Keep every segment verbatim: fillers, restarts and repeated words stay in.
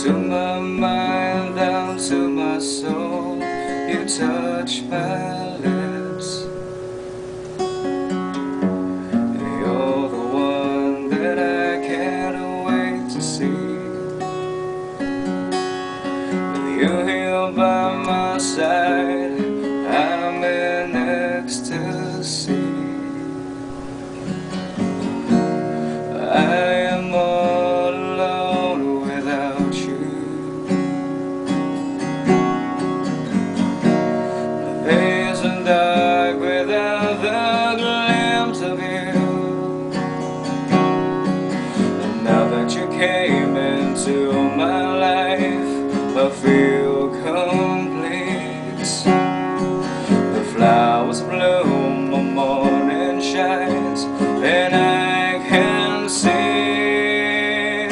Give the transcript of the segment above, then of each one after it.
to my mind, down to my soul. You touch my lips. You're the one that I can't wait to see. With you here by my side, I'm in ecstasy. I am all alone without you. The days are dark without the glimpse of you. And now that you came into my life, I feel complete. The flowers bloom, the morning shines, and I can see.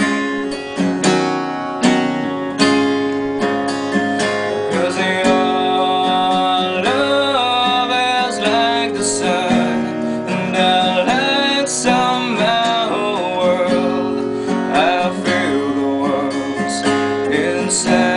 'Cause your love is like the sun, and I like somehow the world. I feel the world's inside.